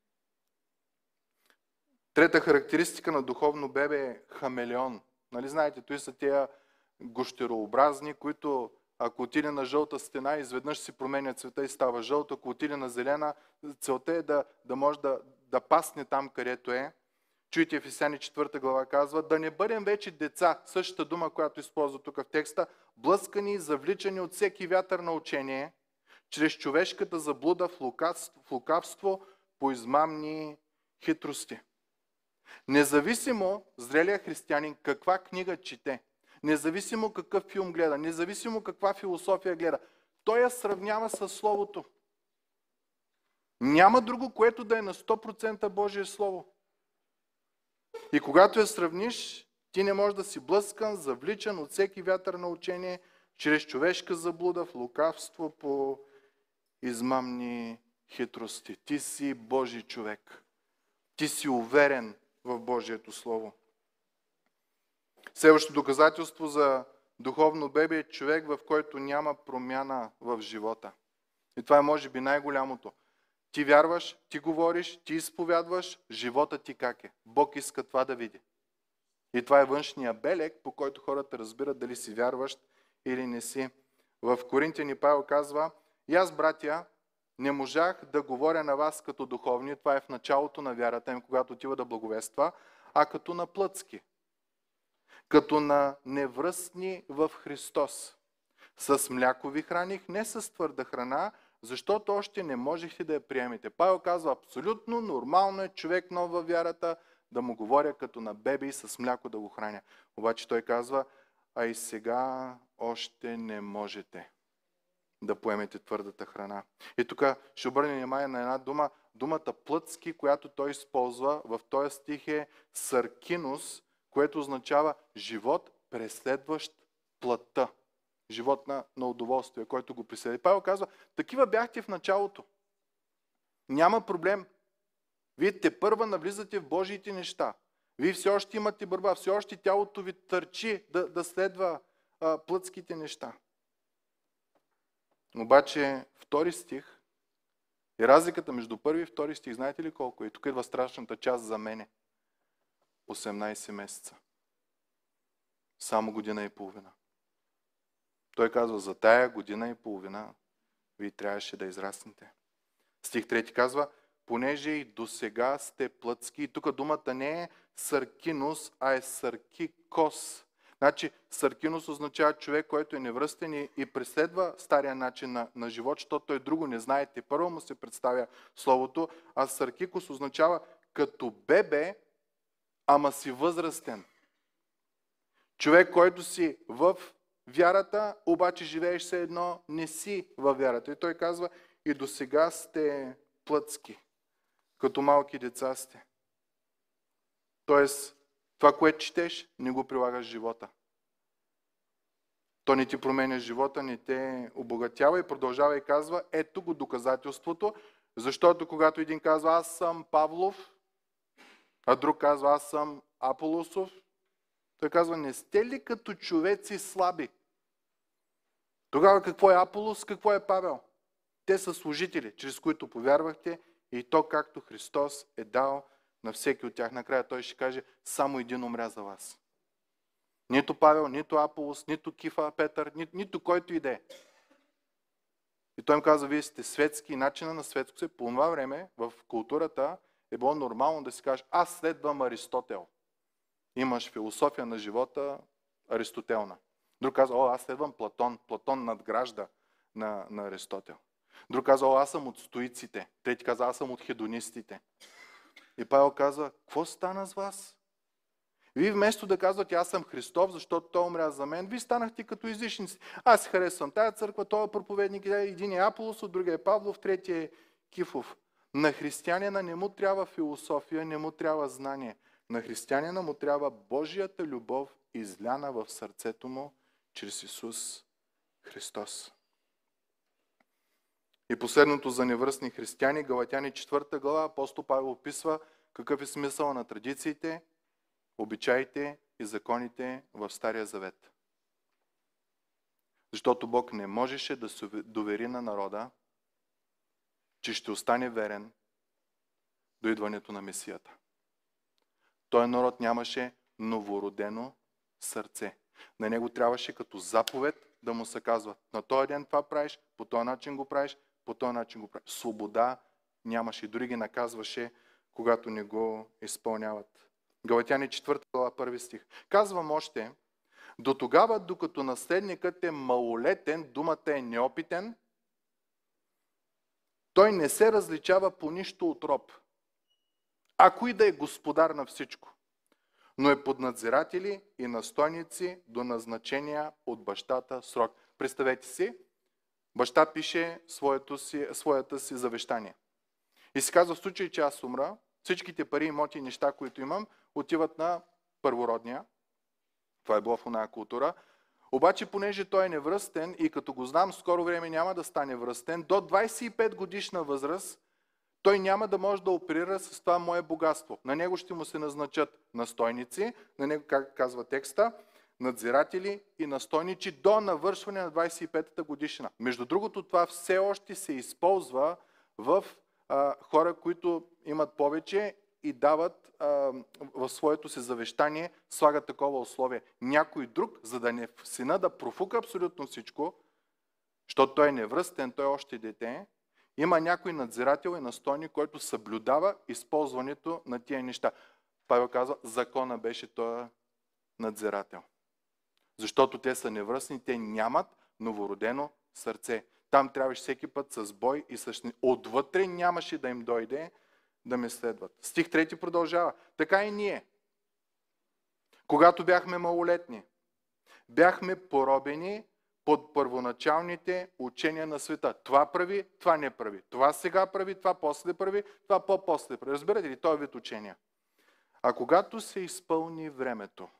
Трета характеристика на духовно бебе е хамелеон. Нали знаете, той са тия гущерообразни, които ако отиде на жълта стена, изведнъж си променя цвета и става жълта. Ако отиде на зелена, целта е да, да може да, да пасне там, където е. Чуйте, Ефесяни четвърта глава казва, да не бъдем вече деца, същата дума, която използва тук в текста, блъскани и завличани от всеки вятър на учение, чрез човешката заблуда в лукавство, в лукавство по измамни хитрости. Независимо зрелия християнин каква книга чете, независимо какъв филм гледа, независимо каква философия гледа, той я сравнява с Словото. Няма друго, което да е на сто процента Божие Слово. И когато я сравниш, ти не можеш да си блъскан, завличан от всеки вятър на учение, чрез човешка заблуда в лукавство по измамни хитрости. Ти си Божий човек. Ти си уверен в Божието Слово. Следващото доказателство за духовно бебе е човек, в който няма промяна в живота. И това е може би най-голямото. Ти вярваш, ти говориш, ти изповядваш, живота ти как е. Бог иска това да види. И това е външния белег, по който хората разбират дали си вярващ или не си. В Коринтияни Павел казва, и аз, братя, не можах да говоря на вас като духовни, това е в началото на вярата им, когато отива да благовества, а като на плътски, като на невръстни в Христос. С мляко ви храних, не с твърда храна, защото още не можехте да я приемете. Павел казва, абсолютно нормално е човек нов във вярата да му говоря като на бебе и с мляко да го храня. Обаче той казва, а и сега още не можете да поемете твърдата храна. И тук ще обърнем внимание на една дума, думата плътски, която той използва в този стих е саркинус, което означава живот, преследващ плътта. Живот на, на удоволствие, който го преследва. Павел казва, такива бяхте в началото. Няма проблем. Вие те първа навлизате в Божиите неща. Вие все още имате борба, все още тялото ви търчи да, да следва а, плътските неща. Обаче втори стих и разликата между първи и втори стих, знаете ли колко? И тук идва страшната част за мене. осемнайсет месеца. Само година и половина. Той казва, за тая година и половина вие трябваше да израснете. Стих трети казва, понеже и до сега сте плътски. И тук думата не е саркинус, а е саркикос. Значи саркинус означава човек, който е невръстен и, и преследва стария начин на, на живот, защото той друго не знаете. Първо му се представя словото, а саркикос означава като бебе, ама си възрастен. Човек, който си в вярата, обаче живееш се едно, не си във вярата. И той казва, и до сега сте плътски, като малки деца сте. Тоест, това, което четеш, не го прилагаш в живота. То не ти променя живота, не те обогатява и продължава и казва, ето го доказателството, защото когато един казва, аз съм Павлов, а друг казва, аз съм Аполосов, той казва, не сте ли като човеци слаби? Тогава какво е Аполос, какво е Павел? Те са служители, чрез които повярвахте и то както Христос е дал на всеки от тях. Накрая той ще каже, само един умря за вас. Нито Павел, нито Аполос, нито Кифа, Петър, ни, нито който и да е. И той им казва, вие сте светски, начина на светско се. По това време в културата е било нормално да си кажеш, аз следвам Аристотел. Имаш философия на живота аристотелна. Друг казва, о, аз следвам Платон. Платон надгражда на, на Аристотел. Друг казва, о, аз съм от стоиците. Трети казва, аз съм от хедонистите. И Павел казва, какво стана с вас? Вие вместо да казвате, аз съм Христов, защото той умря за мен, вие станахте като излишници. Аз харесвам тая църква, той е проповедник, един е Аполос, от другия е Павлов, третия е Кифов. На християнина не му трябва философия, не му трябва знание. На християнина му трябва Божията любов, изляна в сърцето му чрез Исус Христос. И последното за невръстни християни, Галатяни четвърта глава, апостол Павел описва какъв е смисъл на традициите, обичаите и законите в Стария Завет. Защото Бог не можеше да се довери на народа, че ще остане верен до идването на Месията. Той народ нямаше новородено сърце. На него трябваше като заповед да му се казва, на този ден това правиш, по този начин го правиш, по този начин го правиш. Свобода нямаше и дори ги наказваше, когато не го изпълняват. Галатяни четвърта глава, първи стих. Казвам още, до тогава, докато наследникът е малолетен, думата е неопитен, той не се различава по нищо от роб. Ако и да е господар на всичко, но е под надзиратели и настойници до назначения от бащата срок. Представете си, баща пише своето си, своята си завещание. И си казва, в случай, че аз умра, всичките пари, имоти и неща, които имам, отиват на първородния. Това е било в оная култура. Обаче, понеже той е невръстен и като го знам, скоро време няма да стане връстен, до двадесет и пет годишна възраст, той няма да може да оперира с това мое богатство. На него ще му се назначат настойници, на него, как казва текста, надзиратели и настойници до навършване на двадесет и петата годишна. Между другото, това все още се използва в а, хора, които имат повече и дават а, в своето си завещание, слагат такова условие. Някой друг, за да не сина да профука абсолютно всичко, защото той е невръстен, той е още дете, има някой надзирател и настойник, който съблюдава използването на тия неща. Павел казва, закона беше този надзирател. Защото те са невръстни, те нямат новородено сърце. Там трябваше всеки път с бой и с... Отвътре нямаше да им дойде да ме следват. Стих трети продължава. Така и ние. Когато бяхме малолетни, бяхме поробени под първоначалните учения на света. Това прави, това не прави. Това сега прави, това после прави, това по-после прави. Разбирате ли? Този вид учения. А когато се изпълни времето,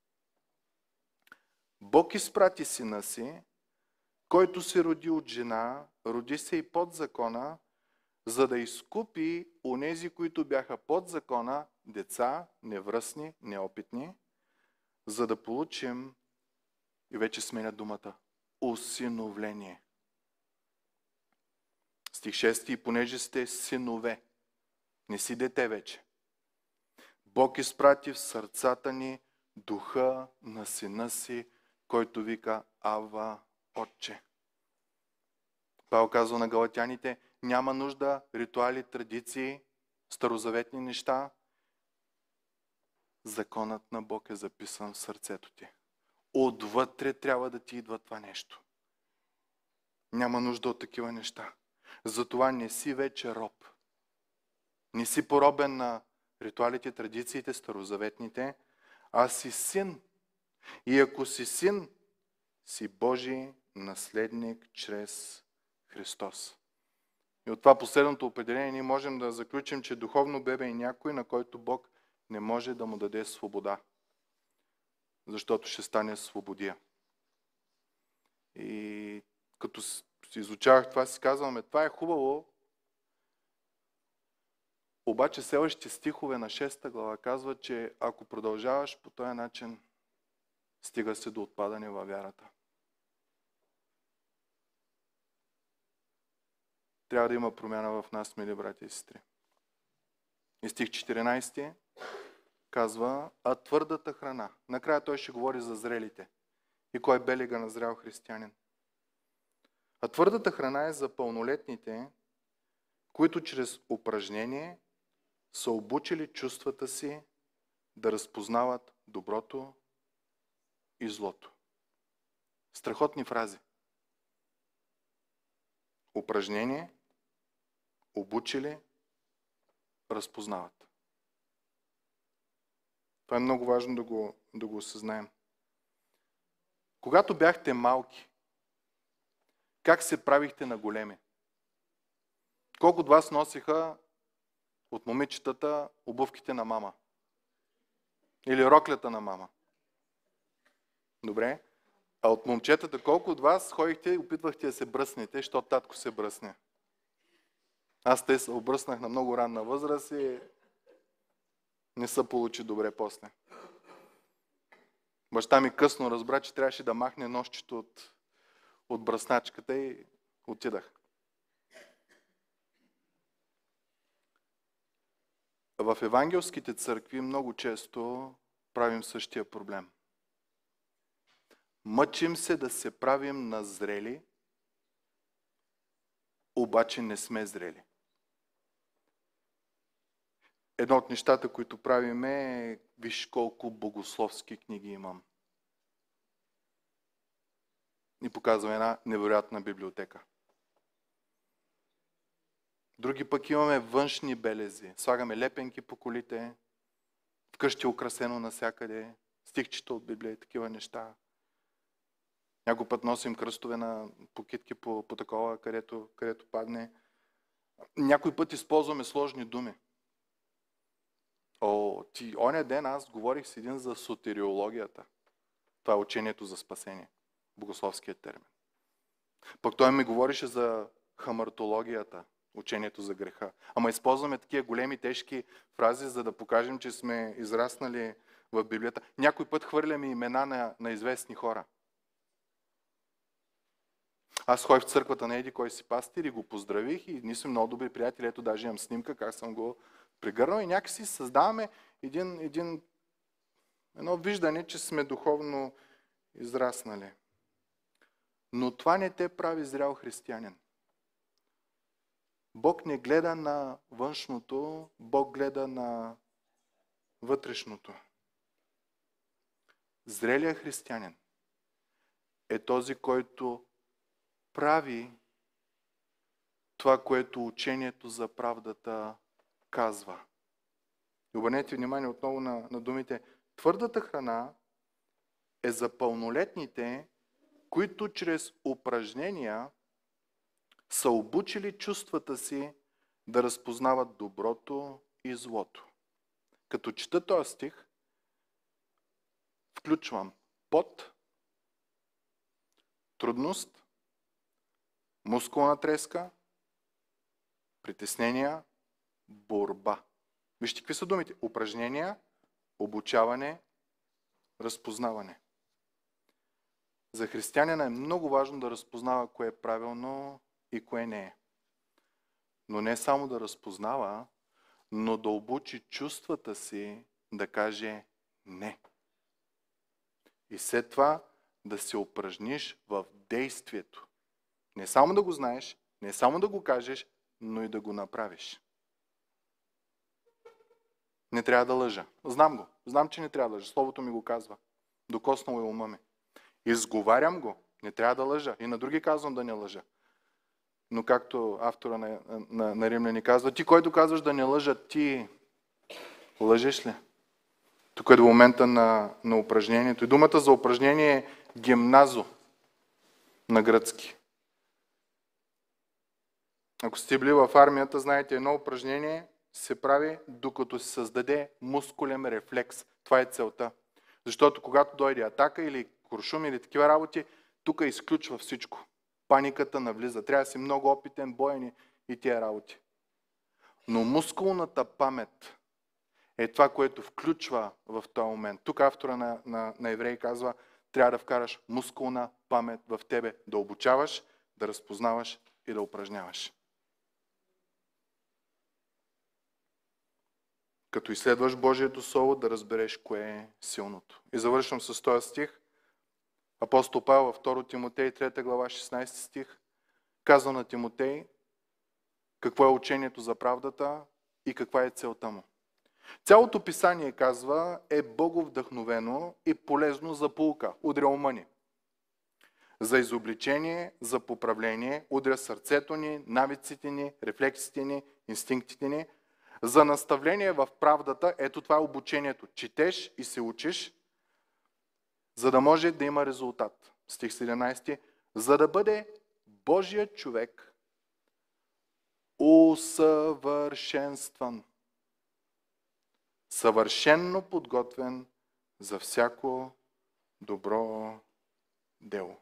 Бог изпрати сина си, който се роди от жена, роди се и под закона, за да изкупи онези, които бяха под закона, деца, невръстни, неопитни, за да получим, и вече сменя думата, усиновление. Стих шести, и понеже сте синове, не си дете вече, Бог изпрати в сърцата ни духа на сина си, който вика Ава, Отче. Павел казва на галатяните, няма нужда ритуали, традиции, старозаветни неща. Законът на Бог е записан в сърцето ти. Отвътре трябва да ти идва това нещо. Няма нужда от такива неща. Затова не си вече роб. Не си поробен на ритуалите, традициите, старозаветните, а си син. И ако си син, си Божий наследник чрез Христос. И от това последното определение ние можем да заключим, че духовно бебе е някой, на който Бог не може да му даде свобода. Защото ще стане свободия. И като си изучавах това, си казваме, това е хубаво, обаче следващите стихове на шеста глава казват, че ако продължаваш по този начин, стига се до отпадане във вярата. Трябва да има промяна в нас, мили брати и сестри. И стих четиринайсети казва, а твърдата храна. Накрая той ще говори за зрелите. И кой е белега на зрял християнин. А твърдата храна е за пълнолетните, които чрез упражнение са обучили чувствата си да разпознават доброто и злото. Страхотни фрази. Упражнение, обучили, разпознават. Това е много важно да го, да го осъзнаем. Когато бяхте малки, как се правихте на големи? Колко от вас носиха от момичетата обувките на мама? Или роклята на мама? Добре. А от момчетата, колко от вас ходихте и опитвахте да се бръснете, защото татко се бръсне? Аз те се обръснах на много ранна възраст и не се получи добре после. Баща ми късно разбра, че трябваше да махне нощчето от, от бръсначката и отидах. В евангелските църкви много често правим същия проблем. Мъчим се да се правим на зрели, обаче не сме зрели. Едно от нещата, които правим е, виж колко богословски книги имам. И показваме една невероятна библиотека. Други пък имаме външни белези. Слагаме лепенки по колите, вкъщи украсено навсякъде, стихчета от Библия и такива неща. Някой път носим кръстове на покитки по, по такова, където, където падне. Някой път използваме сложни думи. О, ти, оня ден аз говорих с един за сотериологията. Това е учението за спасение. Богословският термин. Пък той ми говореше за хамартологията. Учението за греха. Ама използваме такива големи, тежки фрази, за да покажем, че сме израснали в Библията. Някой път хвърляме имена на, на известни хора. Аз ходих в църквата на еди кой си пастир и го поздравих и ние сме много добри приятели. Ето даже имам снимка, как съм го прегърнал и някакси създаваме един, един, едно виждане, че сме духовно израснали. Но това не те прави зрял християнин. Бог не гледа на външното, Бог гледа на вътрешното. Зрелият християнин е този, който прави това, което учението за правдата казва. И обърнете внимание отново на, на думите. Твърдата храна е за пълнолетните, които чрез упражнения са обучили чувствата си да разпознават доброто и злото. Като чета този стих, включвам пот, трудност, мускулна треска, притеснения, борба. Вижте какви са думите. Упражнения, обучаване, разпознаване. За християнина е много важно да разпознава кое е правилно и кое не е. Но не само да разпознава, но да обучи чувствата си да каже не. И след това да се упражниш в действието. Не само да го знаеш, не само да го кажеш, но и да го направиш. Не трябва да лъжа. Знам го. Знам, че не трябва да лъжа. Словото ми го казва. Докоснало е ума ми. Изговарям го. Не трябва да лъжа. И на други казвам да не лъжа. Но както автора на, на, на Римляни казва, ти който казваш да не лъжа, ти лъжеш ли? Тук е до момента на, на упражнението. И думата за упражнение е гимназо на гръцки. Ако сте били в армията, знаете, едно упражнение се прави, докато се създаде мускулен рефлекс. Това е целта. Защото когато дойде атака или куршум или такива работи, тук изключва всичко. Паниката навлиза. Трябва да си много опитен, боен и тия работи. Но мускулната памет е това, което включва в този момент. Тук автора на, на, на Евреи казва, трябва да вкараш мускулна памет в тебе, да обучаваш, да разпознаваш и да упражняваш. Като изследваш Божието Слово, да разбереш кое е силното. И завършвам с този стих. Апостол Павел във втора Тимотей, трета глава, шестнайсети стих. казва на Тимотей какво е учението за правдата и каква е целта му. Цялото писание, казва, е боговдъхновено и полезно за поука, удря ума ни. За изобличение, за поправление, удря сърцето ни, навиците ни, рефлексите ни, инстинктите ни. За наставление в правдата, ето това е обучението. Четеш и се учиш, за да може да има резултат. Стих седемнайсети. За да бъде Божият човек усъвършенстван, съвършенно подготвен за всяко добро дело.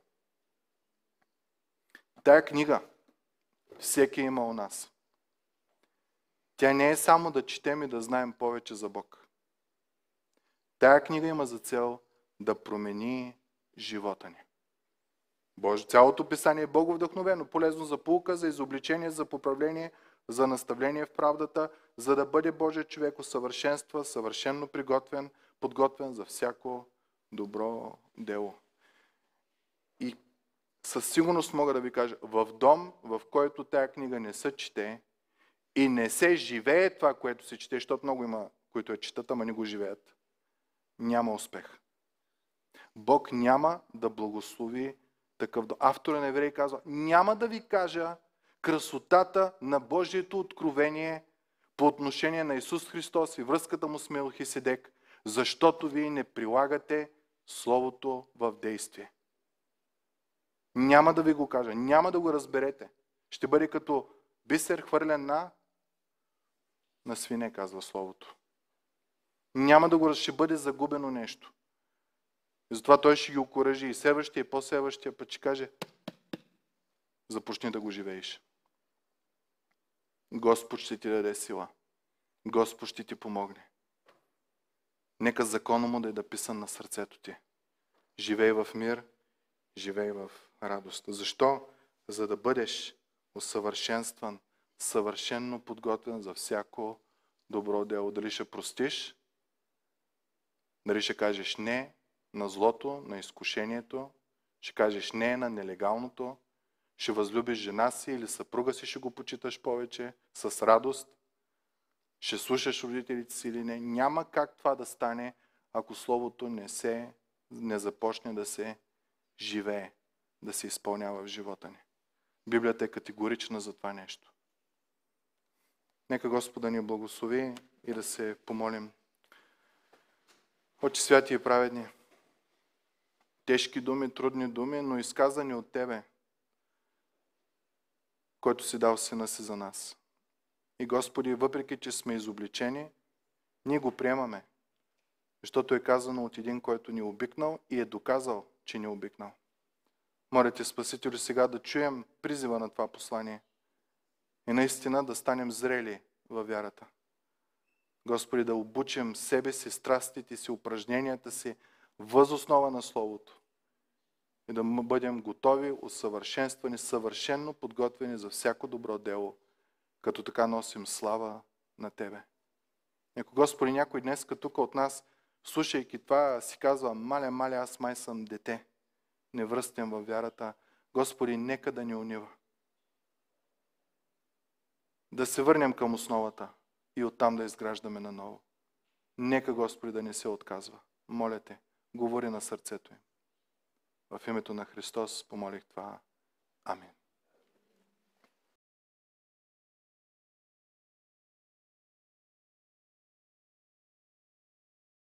Тая книга всеки има у нас. Тя не е само да четем и да знаем повече за Бог. Тая книга има за цел да промени живота ни. Боже, цялото писание е боговдъхновено, полезно за поука, за изобличение, за поправление, за наставление в правдата, за да бъде Божия човек усъвършенства, съвършенно приготвен, подготвен за всяко добро дело. И със сигурност мога да ви кажа, в дом, в който тая книга не се чете и не се живее това, което се чете, защото много има, които я четат, ама не го живеят, няма успех. Бог няма да благослови такъв дом. Автора на Евреи казва, няма да ви кажа красотата на Божието откровение по отношение на Исус Христос и връзката му с Мелхиседек, защото вие не прилагате Словото в действие. Няма да ви го кажа, няма да го разберете. Ще бъде като бисер хвърлен на, на свине, казва Словото. Няма да го, ще бъде загубено нещо. И затова той ще ги окуражи и следващия, и по-следващия път ще каже, започни да го живееш. Господ ще ти даде сила. Господ ще ти помогне. Нека законът му да е написан на сърцето ти. Живей в мир, живей в радост. Защо? За да бъдеш усъвършенстван, съвършенно подготвен за всяко добро дело. Дали ще простиш, дали ще кажеш не на злото, на изкушението, ще кажеш не на нелегалното, ще възлюбиш жена си или съпруга си, ще го почиташ повече, с радост, ще слушаш родителите си или не. Няма как това да стане, ако Словото не, се, не започне да се живее, да се изпълнява в живота ни. Библията е категорична за това нещо. Нека Господа ни благослови и да се помолим. Отче святи и праведни, тежки думи, трудни думи, но изказани от Тебе, който си дал Сина си за нас. И Господи, въпреки че сме изобличени, ние го приемаме, защото е казано от един, който ни е обикнал и е доказал, че ни е обикнал. Моля Те, Спасителю, сега да чуем призива на това послание и наистина да станем зрели във вярата. Господи, да обучим себе си, страстите си, упражненията си въз основа на Словото и да бъдем готови, усъвършенствани, съвършенно подготвени за всяко добро дело, като така носим слава на Тебе. Ако Господи, някой днес тук от нас, слушайки това, си казва, маля, маля, аз май съм дете, не връстен във вярата, Господи, нека да ни унива. Да се върнем към основата и оттам да изграждаме наново. Нека Господи да не се отказва. Моля Те, говори на сърцето им. В името на Христос помолих това. Амин.